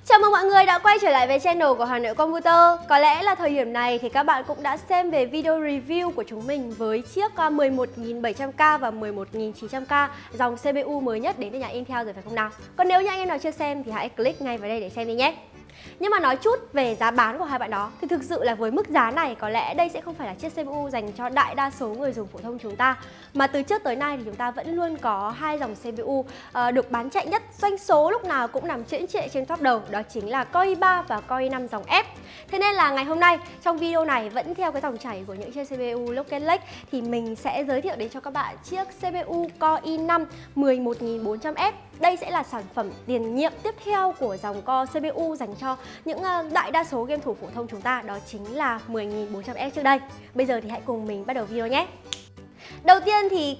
Chào mừng mọi người đã quay trở lại với channel của Hà Nội Computer. Có lẽ là thời điểm này thì các bạn cũng đã xem về video review của chúng mình với chiếc 11700K và 11900K dòng CPU mới nhất đến từ nhà Intel rồi phải không nào? Còn nếu như anh em nào chưa xem thì hãy click ngay vào đây để xem đi nhé. Nhưng mà nói chút về giá bán của hai bạn đó thì thực sự là với mức giá này có lẽ đây sẽ không phải là chiếc CPU dành cho đại đa số người dùng phổ thông chúng ta. Mà từ trước tới nay thì chúng ta vẫn luôn có hai dòng CPU được bán chạy nhất, doanh số lúc nào cũng nằm chễm chệ trên top đầu, đó chính là Core i3 và Core i5 dòng F. Thế nên là ngày hôm nay trong video này vẫn theo cái dòng chảy của những chiếc CPU Rocket Lake thì mình sẽ giới thiệu đến cho các bạn chiếc CPU Core i5 11400F. Đây sẽ là sản phẩm tiền nhiệm tiếp theo của dòng core CPU dành cho những đại đa số game thủ phổ thông chúng ta, đó chính là 10400F trước đây. Bây giờ thì hãy cùng mình bắt đầu video nhé. Đầu tiên thì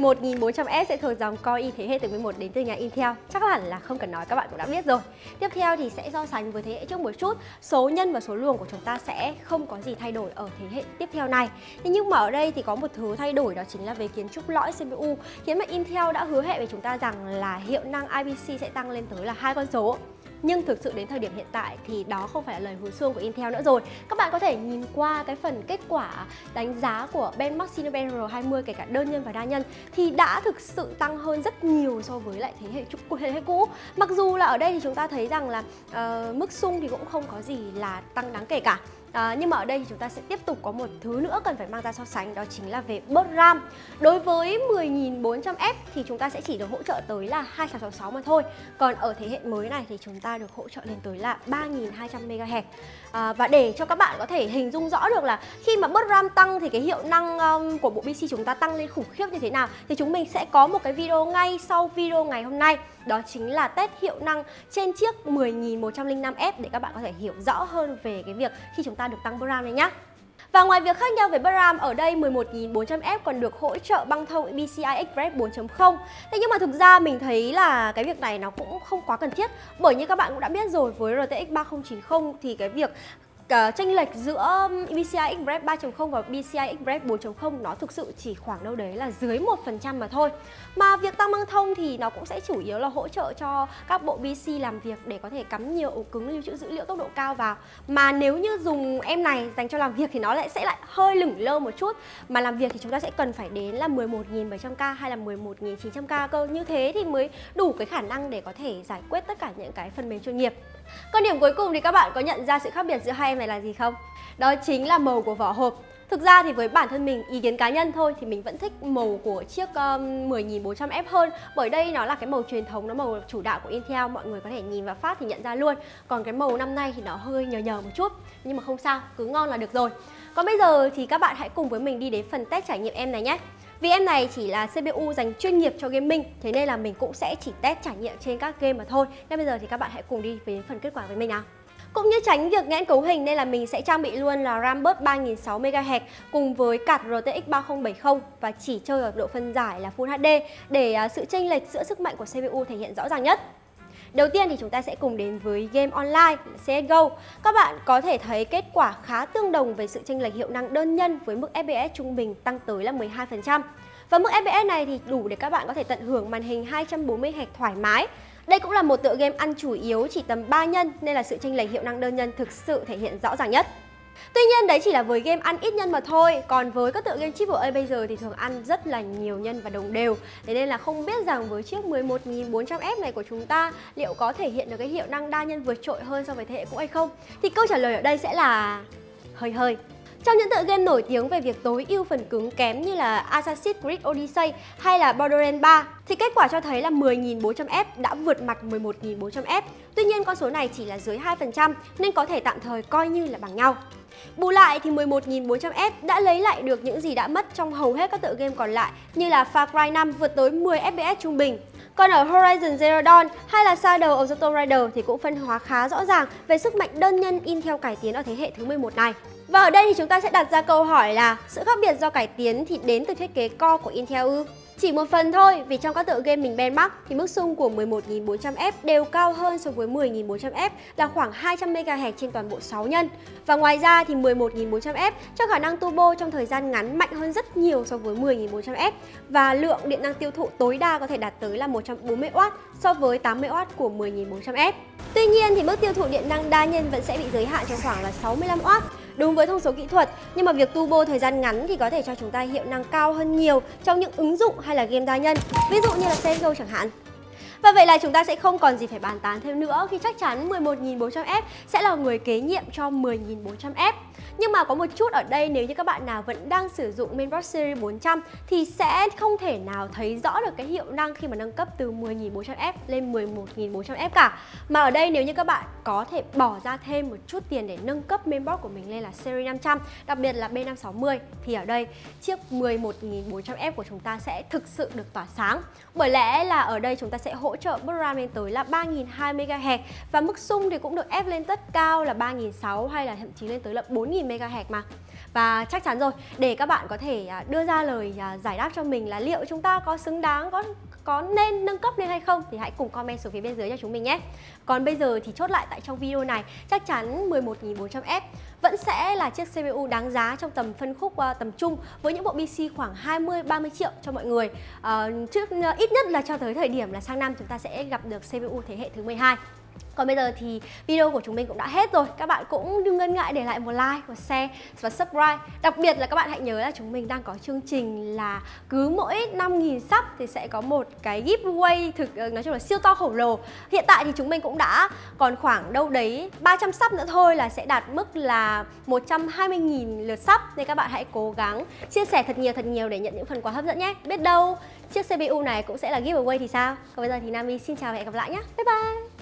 11400F sẽ thuộc dòng Core i thế hệ từ 11 đến từ nhà Intel. Chắc hẳn là không cần nói, các bạn cũng đã biết rồi. Tiếp theo thì sẽ so sánh với thế hệ trước một chút. Số nhân và số luồng của chúng ta sẽ không có gì thay đổi ở thế hệ tiếp theo này. Thế nhưng mà ở đây thì có một thứ thay đổi, đó chính là về kiến trúc lõi CPU, khiến mà Intel đã hứa hẹn với chúng ta rằng là hiệu năng IPC sẽ tăng lên tới là 2 con số. Nhưng thực sự đến thời điểm hiện tại thì đó không phải là lời hứa suông của Intel nữa rồi. Các bạn có thể nhìn qua cái phần kết quả đánh giá của benchmark Cinebench R20 kể cả đơn nhân và đa nhân thì đã thực sự tăng hơn rất nhiều so với lại thế hệ cũ. Mặc dù là ở đây thì chúng ta thấy rằng là mức xung thì cũng không có gì là tăng đáng kể cả. Nhưng mà ở đây thì chúng ta sẽ tiếp tục có một thứ nữa cần phải mang ra so sánh, đó chính là về bus RAM. Đối với 10400F thì chúng ta sẽ chỉ được hỗ trợ tới là 266 mà thôi. Còn ở thế hệ mới này thì chúng ta được hỗ trợ lên tới là 3200MHz. Và để cho các bạn có thể hình dung rõ được là khi mà bus RAM tăng thì cái hiệu năng của bộ PC chúng ta tăng lên khủng khiếp như thế nào thì chúng mình sẽ có một cái video ngay sau video ngày hôm nay. Đó chính là test hiệu năng trên chiếc 10105F để các bạn có thể hiểu rõ hơn về cái việc khi chúng ta được tăng bus RAM này nhé. Và ngoài việc khác nhau về bus RAM, ở đây 11400F còn được hỗ trợ băng thông PCI Express 4.0. Thế nhưng mà thực ra mình thấy là cái việc này nó cũng không quá cần thiết. Bởi như các bạn cũng đã biết rồi, với RTX 3090 thì cái việc chênh lệch giữa PCI Express 3.0 và PCI Express 4.0 nó thực sự chỉ khoảng đâu đấy là dưới 1% mà thôi. Mà việc tăng băng thông thì nó cũng sẽ chủ yếu là hỗ trợ cho các bộ PC làm việc để có thể cắm nhiều ổ cứng lưu trữ dữ liệu tốc độ cao vào. Mà nếu như dùng em này dành cho làm việc thì nó sẽ lại hơi lửng lơ một chút. Mà làm việc thì chúng ta sẽ cần phải đến là 11700K hay là 11900K cơ. Như thế thì mới đủ cái khả năng để có thể giải quyết tất cả những cái phần mềm chuyên nghiệp. Còn điểm cuối cùng thì các bạn có nhận ra sự khác biệt giữa hai em này là gì không? Đó chính là màu của vỏ hộp. Thực ra thì với bản thân mình, ý kiến cá nhân thôi thì mình vẫn thích màu của chiếc 10400F hơn. Bởi đây nó là cái màu truyền thống, nó màu chủ đạo của Intel. Mọi người có thể nhìn vào phát thì nhận ra luôn. Còn cái màu năm nay thì nó hơi nhờ một chút. Nhưng mà không sao, cứ ngon là được rồi. Còn bây giờ thì các bạn hãy cùng với mình đi đến phần test trải nghiệm em này nhé. Vì em này chỉ là CPU dành chuyên nghiệp cho gaming, thế nên là mình cũng sẽ chỉ test trải nghiệm trên các game mà thôi. Nên bây giờ thì các bạn hãy cùng đi về phần kết quả với mình nào. Cũng như tránh việc nghẽn cấu hình nên là mình sẽ trang bị luôn là RAM bus 3600MHz cùng với card RTX 3070 và chỉ chơi ở độ phân giải là Full HD để sự chênh lệch giữa sức mạnh của CPU thể hiện rõ ràng nhất. Đầu tiên thì chúng ta sẽ cùng đến với game online CSGO. Các bạn có thể thấy kết quả khá tương đồng về sự chênh lệch hiệu năng đơn nhân với mức FPS trung bình tăng tới là 12%. Và mức FPS này thì đủ để các bạn có thể tận hưởng màn hình 240Hz thoải mái. Đây cũng là một tựa game ăn chủ yếu chỉ tầm 3 nhân nên là sự chênh lệch hiệu năng đơn nhân thực sự thể hiện rõ ràng nhất. Tuy nhiên đấy chỉ là với game ăn ít nhân mà thôi. Còn với các tựa game AAA bây giờ thì thường ăn rất là nhiều nhân và đồng đều. Thế nên là không biết rằng với chiếc 11400F này của chúng ta liệu có thể hiện được cái hiệu năng đa nhân vượt trội hơn so với thế hệ cũ hay không? Thì câu trả lời ở đây sẽ là hơi. Trong những tựa game nổi tiếng về việc tối ưu phần cứng kém như là Assassin's Creed Odyssey hay là Borderlands 3 thì kết quả cho thấy là 10400F đã vượt mặt 11400F. Tuy nhiên con số này chỉ là dưới 2% nên có thể tạm thời coi như là bằng nhau. Bù lại thì 11400F đã lấy lại được những gì đã mất trong hầu hết các tựa game còn lại như là Far Cry 5 vượt tới 10 FPS trung bình. Còn ở Horizon Zero Dawn hay là Shadow of the Tomb Raider thì cũng phân hóa khá rõ ràng về sức mạnh đơn nhân Intel cải tiến ở thế hệ thứ 11 này. Và ở đây thì chúng ta sẽ đặt ra câu hỏi là sự khác biệt do cải tiến thì đến từ thiết kế core của Intel ư? Chỉ một phần thôi, vì trong các tựa game mình benchmark thì mức xung của 11.400F đều cao hơn so với 10.400F là khoảng 200 MHz trên toàn bộ 6 nhân. Và ngoài ra thì 11.400F cho khả năng turbo trong thời gian ngắn mạnh hơn rất nhiều so với 10.400F và lượng điện năng tiêu thụ tối đa có thể đạt tới là 140W so với 80W của 10.400F. Tuy nhiên thì mức tiêu thụ điện năng đa nhân vẫn sẽ bị giới hạn trong khoảng là 65W. Đúng với thông số kỹ thuật, nhưng mà việc turbo thời gian ngắn thì có thể cho chúng ta hiệu năng cao hơn nhiều trong những ứng dụng hay là game đa nhân, ví dụ như là CSGO chẳng hạn. Và vậy là chúng ta sẽ không còn gì phải bàn tán thêm nữa khi chắc chắn 11.400F sẽ là người kế nhiệm cho 10.400F. Nhưng mà có một chút ở đây, nếu như các bạn nào vẫn đang sử dụng Mainboard Series 400 thì sẽ không thể nào thấy rõ được cái hiệu năng khi mà nâng cấp từ 10.400F lên 11.400F cả. Mà ở đây nếu như các bạn có thể bỏ ra thêm một chút tiền để nâng cấp Mainboard của mình lên là Series 500, đặc biệt là B560, thì ở đây chiếc 11.400F của chúng ta sẽ thực sự được tỏa sáng. Bởi lẽ là ở đây chúng ta sẽ hỗ trợ bus RAM lên tới là 3.200 MHz và mức xung thì cũng được ép lên tất cao là 3.600 hay là thậm chí lên tới là 4.000 MHz mà. Và chắc chắn rồi, để các bạn có thể đưa ra lời giải đáp cho mình là liệu chúng ta có xứng đáng, có nên nâng cấp lên hay không thì hãy cùng comment xuống phía bên dưới cho chúng mình nhé. Còn bây giờ thì chốt lại tại trong video này, chắc chắn 11.400F vẫn sẽ là chiếc CPU đáng giá trong tầm phân khúc tầm trung với những bộ PC khoảng 20-30 triệu cho mọi người. Ít nhất là cho tới thời điểm là sang năm chúng ta sẽ gặp được CPU thế hệ thứ 12. Còn bây giờ thì video của chúng mình cũng đã hết rồi. Các bạn cũng đừng ngần ngại để lại một like, một share và subscribe. Đặc biệt là các bạn hãy nhớ là chúng mình đang có chương trình là cứ mỗi 5.000 sub thì sẽ có một cái giveaway nói chung là siêu to khổng lồ. Hiện tại thì chúng mình cũng đã còn khoảng đâu đấy 300 sub nữa thôi là sẽ đạt mức là 120.000 lượt sub. Nên các bạn hãy cố gắng chia sẻ thật nhiều để nhận những phần quà hấp dẫn nhé. Biết đâu chiếc CPU này cũng sẽ là giveaway thì sao. Còn bây giờ thì Nami xin chào và hẹn gặp lại nhé. Bye bye.